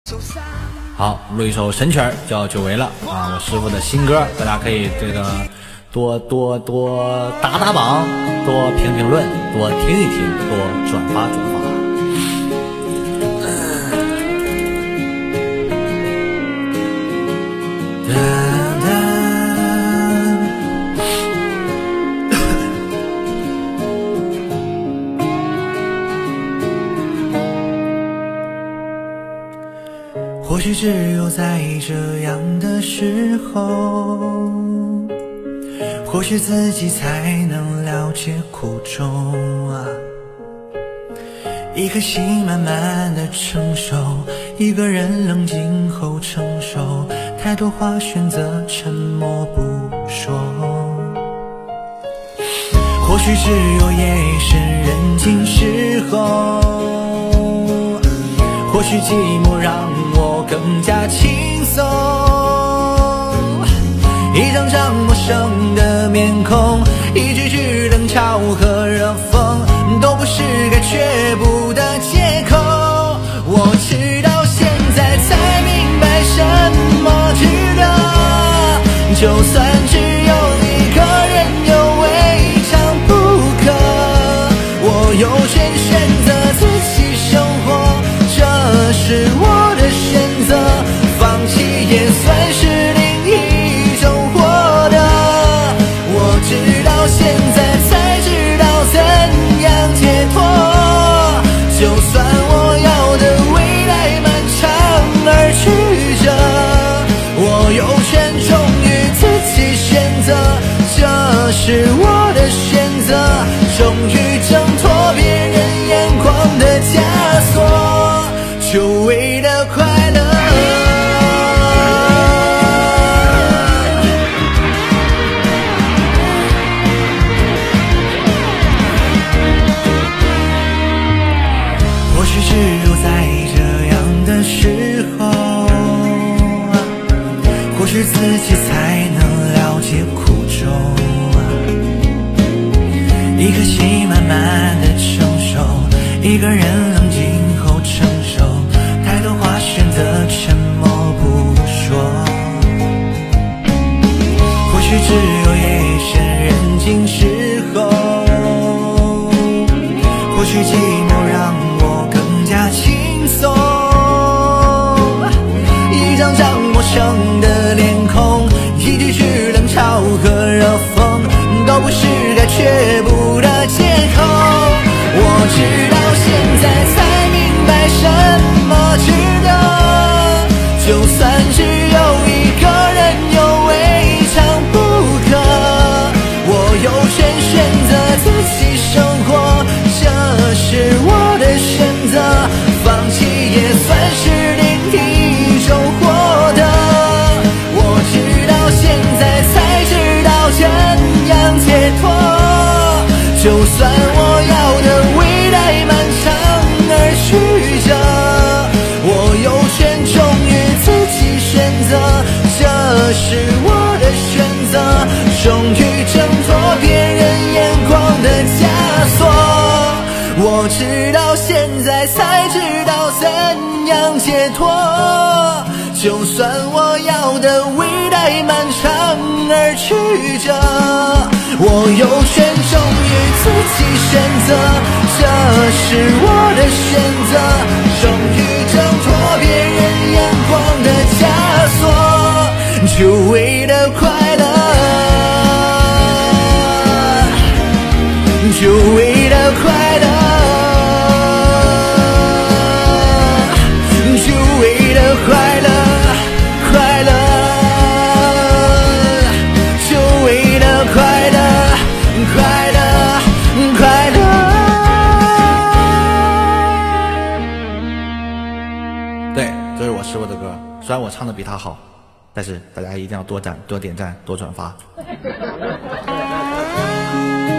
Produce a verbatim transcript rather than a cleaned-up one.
好，录一首神曲儿叫《久违了》啊，我师傅的新歌，大家可以这个多多多打打榜，多评评论，多听一听，多转发转发。 或许只有在这样的时候，或许自己才能了解苦衷啊。一颗心慢慢的成熟，一个人冷静后成熟，太多话选择沉默不说。或许只有夜深人静时候，或许寂寞让我更加轻松。一张张陌生的面孔，一句句冷嘲和热讽，都不是该却步的借口。我直到现在才明白什么值得，就算只有一个人有未尝不可，我有权选择自己生活，这是我的选择，放弃也算是另一种获得。我直到现在才知道怎样解脱，就算我要的未来漫长而曲折，我有权忠于自己选择，这是我的选择，终于挣脱别人眼光的枷锁，久违的快乐。或许只有在这样的时候，或许自己才能了解苦衷啊。一颗心慢慢的成熟，一个人冷静后成熟，太多话选择沉默不说。或许只有夜深人静时候，或许寂寞让我更加轻松。一张张陌生的脸孔，一句句冷嘲和热讽，都不是该却步的借口。我直到现在才明白什么值得，就算只有一个人有未尝不可，我有权选择自己生活，这是我的选择，放弃也算是另一种获得。我直到现在才知道怎样解脱，就算我要的未来漫长而曲折，我有权忠于自己选择，这是我的选择，终于挣脱别人眼光的枷锁。我直到现在才知道怎样解脱，就算我要的未来漫长而曲折，我有权忠于自己选择，这是我的选择，终于挣脱别人眼光的枷锁，久违的快乐，久违的快乐，久违的快乐，快乐，久违的快乐，快乐，快乐。 对，这是我师傅的歌，虽然我唱的比他好，但是大家一定要多赞、多点赞、多转发。